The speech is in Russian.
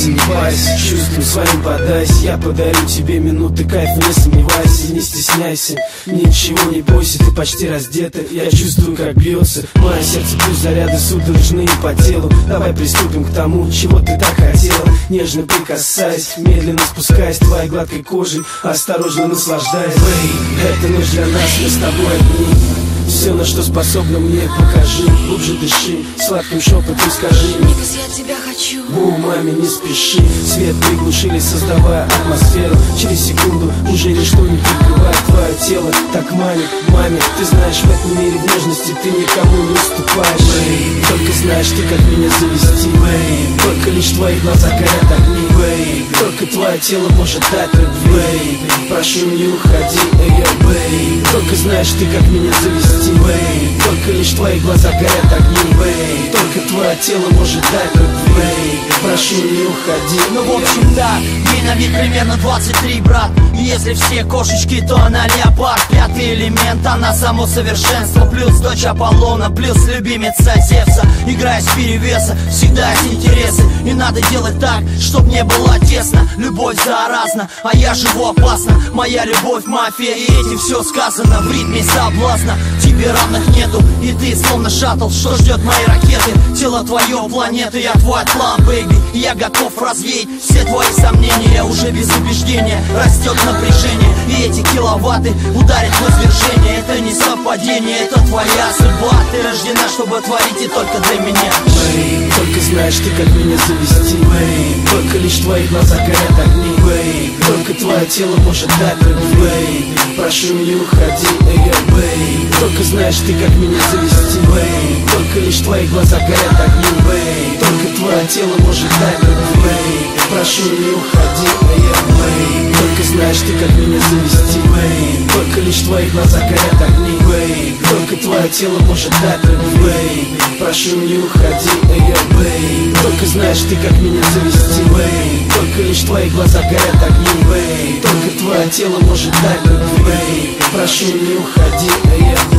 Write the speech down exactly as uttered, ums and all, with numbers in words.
сомневайся, не парься, чувством своим подайся. Я подарю тебе минуты кайфа, не сомневайся, не стесняйся, ничего не бойся, ты почти раздета. Я чувствую, как бьется мое сердце, плюс заряды судорожные по телу. Давай приступим к тому, чего ты так хотела. Нежно прикасаясь, медленно спускаясь твоей гладкой кожей, осторожно наслаждаясь. Бэй, это ночь для нас, мы с тобой одни. Все, на что способна, мне покажи. Глубже дыши, сладким шепотом скажи: Никас, я тебя хочу. Бу, маме, не спеши. Свет приглушили, создавая атмосферу. Через секунду уже ничто не прикрывает твое тело. Так манит, маме, ты знаешь, в этом мире в нежности ты никому не уступаешь. Бэй, только знаешь ты, как меня завести. Бэй, только лишь твои глаза горят огни. Бэй, только твое тело может дать любви. Бэй, прошу, не уходи, эй, бэй, только знаешь ты, как меня завести. Бэй, только лишь твои глаза горят огни. Бэй, только твое тело может дать любви. Бэй, прошу, не уходи. Ну в общем да, ей на вид примерно двадцать три, брат. И если все кошечки, то она леопард. Пятый элемент, она само совершенство. Плюс дочь Аполлона, плюс любимица Зевса. Играя с перевеса, всегда с интереса. И надо делать так, чтоб не было тесно. Любовь заразна, а я живу опасно. Моя любовь мафия, и этим все сказано. В ритме соблазна тебе равных нету. И ты словно шаттл, что ждет мои ракеты. Тело твое, планета, я твой атлант, бэйби. И я готов развеять все твои сомнения. Уже без убеждения растет напряжение. И эти киловатты ударят в извержение. Это не совпадение, это твоя судьба. Ты рождена, чтобы творить и только для меня. Бэй, только знаешь ты, как меня завести. Бэй, только лишь твои глаза горят огни. Бэй, только твое тело может дать любви. Бэй, прошу, не уходи, эй, бэй, только знаешь ты, как меня завести. Бэй, только лишь твои глаза горят огни. Бэй, только твое тело может дать любви. Бэй, прошу, не уходи, эй, бэй, только знаешь ты, как меня завести. Бэй, только лишь твои глаза горят огни. Бэй, только твое тело может дать любви. Бэй, прошу, не уходи, эй, бэй, только знаешь ты, как меня завести. Бэй, только лишь твои глаза горят огни. Бэй, только твое тело может дать любви. Бэй, прошу, не уходи, эй,